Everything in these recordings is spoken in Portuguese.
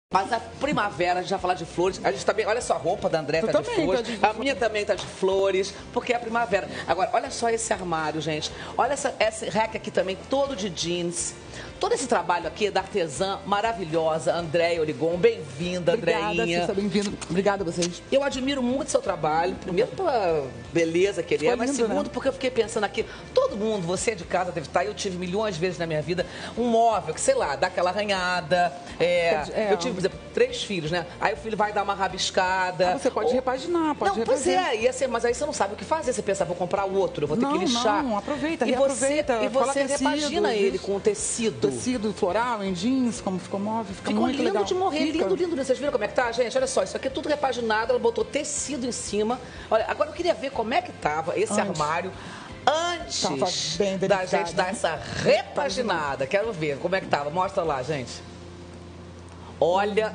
Mas a primavera, a gente vai falar de flores. A gente também, olha só, a roupa da André tá de flores. A minha também tá de flores, porque é a primavera. Agora, olha só esse armário, gente. Olha esse rack aqui também, todo de jeans. Todo esse trabalho aqui é da artesã maravilhosa, Andréia Oligon. Bem-vinda, Andréinha. Obrigada, Cissa, bem-vinda. Obrigada a vocês. Eu admiro muito seu trabalho. Primeiro pela beleza que ele é, mas segundo, né? Porque eu fiquei pensando aqui, todo mundo, você de casa deve estar, eu tive milhões de vezes na minha vida, um móvel que, sei lá, dá aquela arranhada. Eu tive, por exemplo, 3 filhos, né? Aí o filho vai dar uma rabiscada. Você pode repaginar, pode refazer. Pois é, ia ser, mas aí você não sabe o que fazer. Você pensa, vou comprar o outro, eu vou ter que lixar. Não, aproveita, reaproveita. E você repagina ele com o tecido. Tecido floral, em jeans, como ficou móvel, ficou muito lindo legal. De morrer, lindo. Vocês viram como é que tá, gente? Olha só, isso aqui é tudo repaginado, ela botou tecido em cima. Olha, agora eu queria ver como é que tava esse armário antes da gente dar essa repaginada. Quero ver como é que tava. Mostra lá, gente. Olha,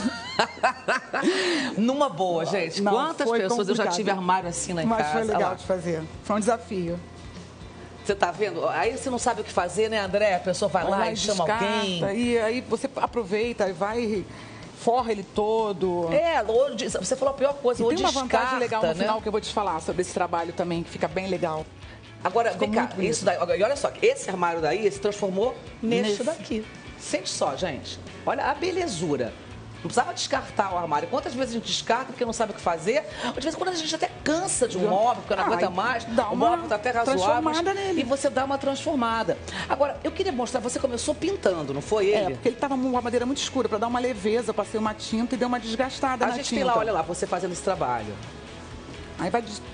numa boa, gente. Quantas pessoas eu já tive armário assim lá em casa? Mas foi legal de fazer. Foi um desafio. Você tá vendo? Aí você não sabe o que fazer, né, André? A pessoa vai lá e chama alguém. E aí você aproveita e vai, forra ele todo. Você falou a pior coisa, e tem uma vantagem legal no final que eu vou te falar sobre esse trabalho também, que fica bem legal. Agora, vem cá, isso daí, e olha só, esse armário daí se transformou nesse daqui. Sente só, gente. Olha a belezura. Não precisava descartar o armário. Quantas vezes a gente descarta porque não sabe o que fazer? De vez em quando a gente até cansa de um móvel, porque não aguenta mais. O móvel está até razoável. E você dá uma transformada. Agora, eu queria mostrar, você começou pintando, não foi ele? Porque ele estava uma madeira muito escura, para dar uma leveza. Eu passei uma tinta e deu uma desgastada na tinta. A gente tem lá, olha lá, você fazendo esse trabalho. Aí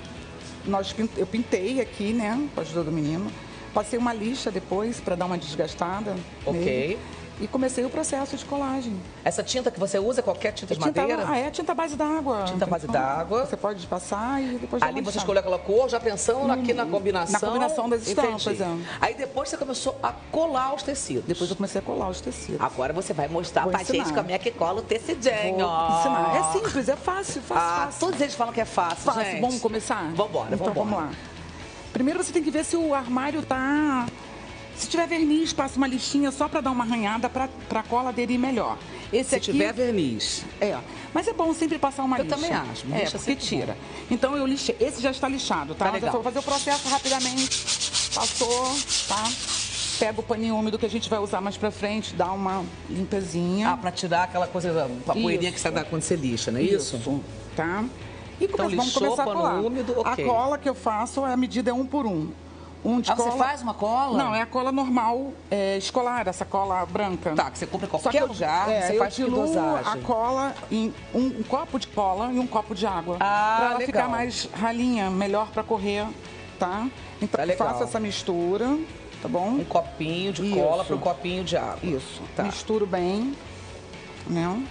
eu pintei aqui, né, com a ajuda do menino. Passei uma lixa depois para dar uma desgastada. Ok. E comecei o processo de colagem. Essa tinta que você usa é qualquer tinta de madeira? É tinta base d'água. Tinta base d'água. Você pode passar e depois ali você escolheu aquela cor, já pensando aqui na combinação. Na combinação das estampas. Aí depois você começou a colar os tecidos. Depois eu comecei a colar os tecidos. Agora você vai mostrar pra gente como é que cola o tecidinho. Vou ensinar. É simples, é fácil, fácil. Todos eles falam que é fácil, gente. Vamos começar? Vambora, então vamos lá. Primeiro você tem que ver se o armário tá... Se tiver verniz, passa uma lixinha só para dar uma arranhada para a cola aderir melhor. Se tiver verniz. Mas é bom sempre passar uma lixa. Eu também acho. Porque tira. Então eu lixei. Esse já está lixado, tá? Mas eu vou fazer o processo rapidamente. Passou, tá? Pega o paninho úmido que a gente vai usar mais para frente, dá uma limpezinha. Para tirar aquela coisa, a poeirinha que você dá quando você lixa, não é isso? Tá? E vamos começar a colar. Úmido, A cola que eu faço, a medida é 1 por 1. Você faz uma cola? Não, é a cola normal, escolar, essa cola branca. Tá, que você compra em qualquer lugar, você faz que dosagem? A cola em um copo de cola e um copo de água. Pra ela ficar mais ralinha, melhor para correr, tá? Então eu faço essa mistura, tá bom? Um copinho de cola para um copinho de água. Isso, misturo bem, né?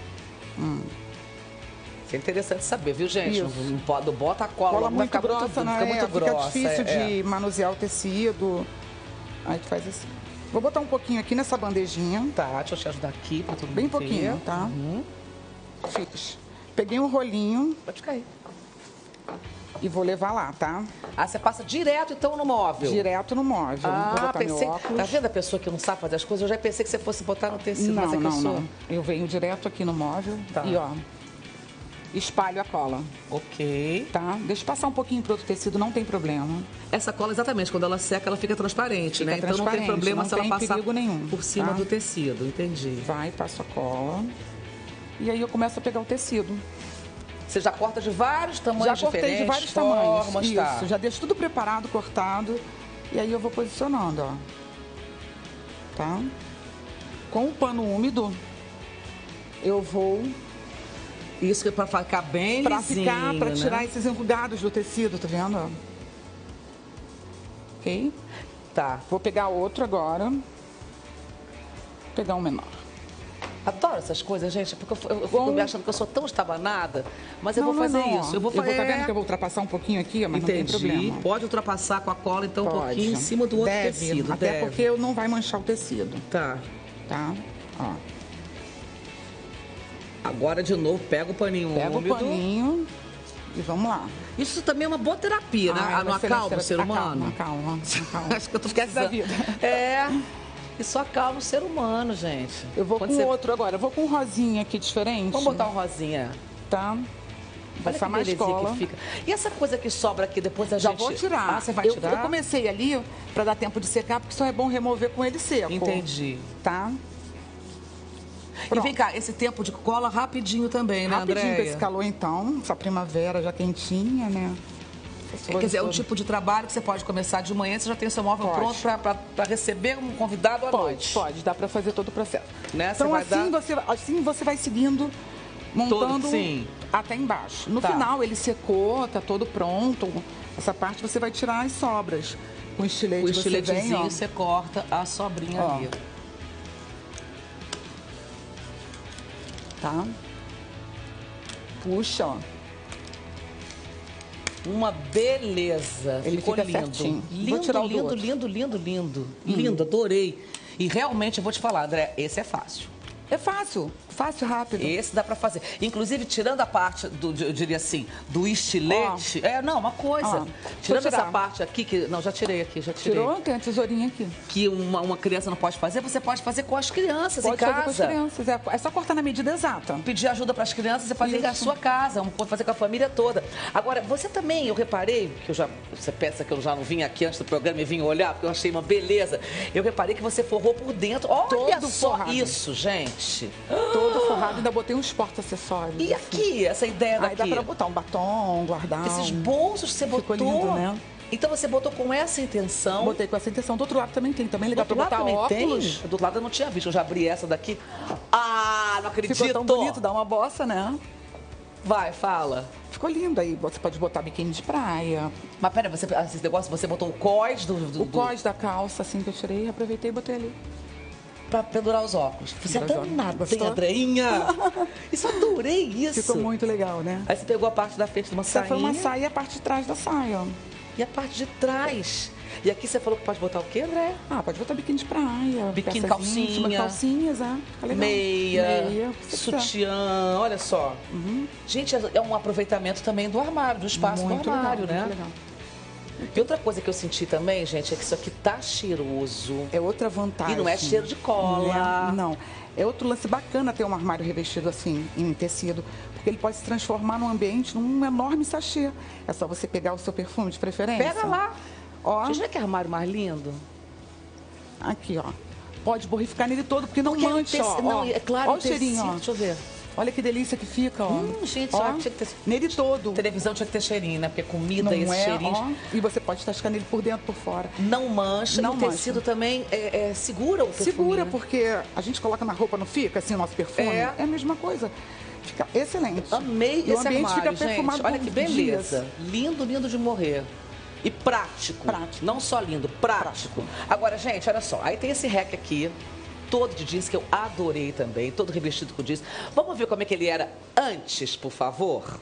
Isso é interessante saber, viu, gente? Não bota a cola muito grossa, né? Fica muito grossa. Fica difícil de manusear o tecido. Aí tu faz assim. Vou botar um pouquinho aqui nessa bandejinha. Tá, deixa eu te ajudar aqui pra todo mundo bem pouquinho, tá? Peguei um rolinho. Pode cair. E vou levar lá, tá? Você passa direto, então, no móvel? Direto no móvel. Vou botar meu óculos. Tá vendo a pessoa que não sabe fazer as coisas? Eu já pensei que você fosse botar no tecido. Não. Eu venho direto aqui no móvel e, ó... Espalho a cola. Ok. Tá? Deixa passar um pouquinho para outro tecido, não tem problema. Essa cola, exatamente, quando ela seca, ela fica transparente, né? Então não tem problema se ela passar por cima do tecido, entendi. Passo a cola. E aí eu começo a pegar o tecido. Você já corta de vários tamanhos diferentes? Já cortei de vários tamanhos. Isso, já deixo tudo preparado, cortado. E aí eu vou posicionando, ó. Tá? Com o pano úmido, eu vou... Isso que é pra ficar bem lisinho, pra tirar esses enrugados do tecido, tá vendo? Ok? Tá. Vou pegar outro agora. Vou pegar um menor. Adoro essas coisas, gente, porque eu fico me achando que eu sou tão estabanada, mas eu vou fazer isso. Tá vendo que eu vou ultrapassar um pouquinho aqui, mas entendi. Não tem problema. Pode ultrapassar com a cola, então, um pouquinho em cima do outro tecido. Até porque não vai manchar o tecido. Tá. Tá? Ó. Agora, de novo, pega o paninho úmido. Pega o paninho e vamos lá. Isso também é uma boa terapia, né? Não acalma o ser humano? Acalma. Acho que eu tô esquece da vida. Isso acalma o ser humano, gente. Eu vou com outro agora. Eu vou com um rosinha aqui diferente. Vamos botar um rosinha. Tá. Vai ficar mais cola. Que fica. E essa coisa que sobra aqui, depois a gente... Já vou tirar. Ah, você vai tirar? Eu comecei ali para dar tempo de secar, porque só é bom remover com ele seco. Entendi. Tá? Pronto. E vem cá, esse tempo de cola rapidinho também, né, Andréia? Rapidinho com esse calor, então. Essa primavera já quentinha, né? Quer dizer, é um tipo de trabalho que você pode começar de manhã, você já tem o seu móvel pronto para receber um convidado à noite. Pode, dá para fazer todo o processo. Né? Então, assim você vai seguindo, montando até embaixo. No final, ele secou, tá todo pronto. Essa parte você vai tirar as sobras. Com o estilete, o estiletezinho, você corta a sobrinha ali. Tá? Puxa, ó. Uma beleza. Ele ficou fica lindo. certinho. Lindo. Lindo, adorei. E realmente, eu vou te falar, André, esse é fácil. É fácil, rápido. Esse dá pra fazer. Inclusive, tirando a parte, eu diria assim, do estilete... uma coisa. Tirando essa parte aqui, que... Não, já tirei aqui, já tirei. Tirou? Tem a tesourinha aqui. Que uma criança não pode fazer, você pode fazer com as crianças em casa. Pode fazer com as crianças, é só cortar na medida exata. Pedir ajuda para as crianças e fazer na sua casa, pode fazer com a família toda. Agora, você também, eu reparei, que você pensa que eu já não vim aqui antes do programa e vim olhar, porque eu achei uma beleza. Eu reparei que você forrou por dentro. Olha todo só forrado. Isso, gente. Todo forrado, ainda botei uns porta-acessórios. E aqui, essa ideia daqui? Aí dá pra botar um batom, guardar. Esses bolsos que você botou. Lindo, né? Então você botou com essa intenção. Botei com essa intenção. Do outro lado também tem. Também legal pra botar óculos. Do outro lado eu não tinha visto. Eu já abri essa daqui. Ah, não acredito. Ficou tão bonito, dá uma bossa, né? Vai, fala. Ficou lindo aí. Você pode botar biquíni de praia. Mas pera, esse negócio, você botou o cós o cós da calça, assim, que eu tirei. Aproveitei e botei ali. Pra pendurar os óculos. Você é danada, tem Andreinha. Isso, adorei isso. Ficou muito legal, né? Aí você pegou a parte da frente de uma sainha. Foi uma saia e a parte de trás da saia, ó. E a parte de trás. E aqui você falou que pode botar o quê, André? Pode botar biquíni de praia. Biquíni, calcinha. Calcinhas, Fica legal. Meia sutiã, olha só. Gente, é um aproveitamento também do armário, do espaço do armário, né? Muito legal. E outra coisa que eu senti também, gente, é que isso aqui tá cheiroso. É outra vantagem. E não é cheiro de cola. Não. É outro lance bacana ter um armário revestido assim, em tecido, porque ele pode se transformar num ambiente, num enorme sachê. É só você pegar o seu perfume de preferência. Pega lá. Ó. Você já que armário mais lindo? Aqui, ó. Pode borrificar nele todo, porque não mancha, ó. Não, é claro, ó o cheirinho, ó. Deixa eu ver. Olha que delícia que fica, ó. Gente, ó, tinha que ter... Nele todo. Televisão tinha que ter cheirinho, né? Porque comida não e esse cheirinho... Ó, e você pode tascar nele por dentro, por fora. Não mancha. Não, o tecido também segura o perfume. Segura, porque a gente coloca na roupa, não fica assim o nosso perfume? É a mesma coisa. Fica excelente. Amei e esse o ambiente armário, fica perfumado. Gente, olha que beleza. Dias. Lindo, lindo de morrer. E prático. Não só lindo, prático. Agora, gente, olha só. Aí tem esse rack aqui. Todo de jeans, que eu adorei também, todo revestido com jeans. Vamos ver como é que ele era antes, por favor?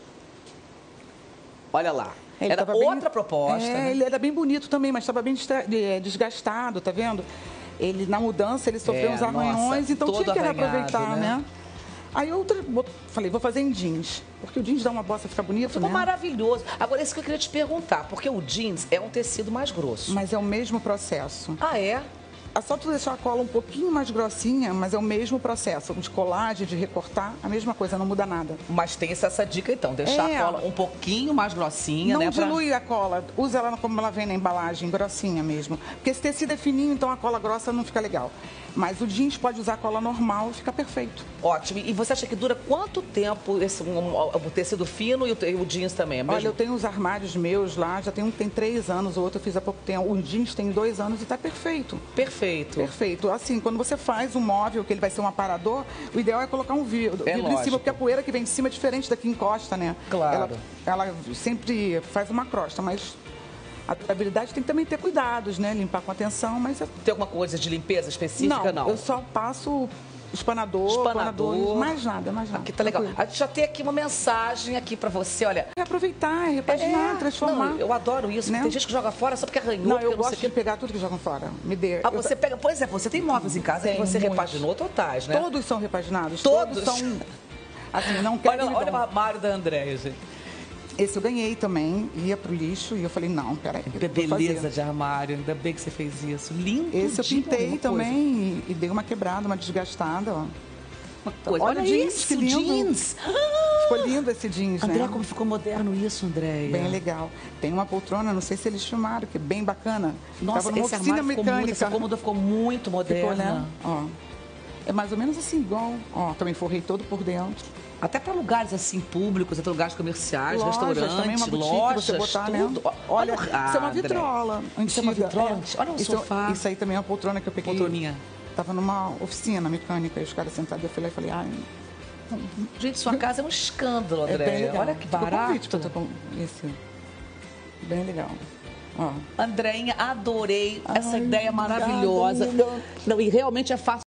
Olha lá. Ele era outra proposta. Né? Ele era bem bonito também, mas estava bem desgastado, tá vendo? Ele, na mudança, ele sofreu uns arranhões, então tinha que reaproveitar, né? Aí falei, vou fazer em jeans, porque o jeans dá uma bossa, fica bonito, Ficou maravilhoso. Agora, isso que eu queria te perguntar, porque o jeans é um tecido mais grosso. Mas é o mesmo processo. Ah, é? É só tu deixar a cola um pouquinho mais grossinha, mas é o mesmo processo. De colagem, de recortar, a mesma coisa, não muda nada. Mas tem essa dica, então, deixar a cola um pouquinho mais grossinha, Não dilui a cola, usa ela como ela vem na embalagem, grossinha mesmo. Porque esse tecido é fininho, então a cola grossa não fica legal. Mas o jeans pode usar a cola normal e fica perfeito. Ótimo. E você acha que dura quanto tempo o tecido fino e o jeans também? Olha, eu tenho os armários meus lá, já tem um que tem 3 anos, o outro eu fiz há pouco tempo. O jeans tem 2 anos e está perfeito. Perfeito. Assim, quando você faz um móvel, que ele vai ser um aparador, o ideal é colocar um vidro em cima, porque a poeira que vem de cima é diferente da que encosta, né? Claro. Ela sempre faz uma crosta, mas a durabilidade tem que também ter cuidados, né? Limpar com atenção, mas... Tem alguma coisa de limpeza específica? Não. Eu só passo espanador, mais nada. Aqui tá legal. A gente já tem aqui uma mensagem aqui pra você, olha. É aproveitar, é repaginar, transformar. Não, eu adoro isso, né? Tem gente que joga fora só porque arranhou. Não, eu gosto de pegar tudo que jogam fora. Me dê. Você pega, por exemplo, você tem móveis em casa que você repaginou totais, né? Todos são repaginados. Todos são... Assim, não quero olha o armário da Andréia, gente. Esse eu ganhei também, ia pro lixo e eu falei, não, peraí. Beleza de armário, ainda bem que você fez isso. Lindo. Esse eu pintei também e dei uma quebrada, uma desgastada, ó. Olha jeans, que lindo. Jeans. Ficou lindo esse jeans, André, né? como ficou moderno isso, Andréia. Bem legal. Tem uma poltrona, não sei se eles filmaram, que é bem bacana. Nossa, esse armário essa cômoda ficou muito moderna. Ficou, né? Ó. É mais ou menos assim, igual. Ó, também forrei todo por dentro. Até para lugares assim públicos, até lugares comerciais, lojas, restaurantes, também uma boutique, lojas, você botar, tudo. Né? Olha, isso é uma vitrola antiga. Isso é uma vitrola? Olha um sofá. Isso aí também é uma poltrona que eu peguei. Poltroninha. Tava numa oficina mecânica, e os caras sentados, eu fui lá e falei, ai... Gente, sua casa é um escândalo, André. É bem legal. Olha que barato. Eu tô com esse. Bem legal. Ó. Andréinha, adorei essa ideia maravilhosa. Não, e realmente é fácil.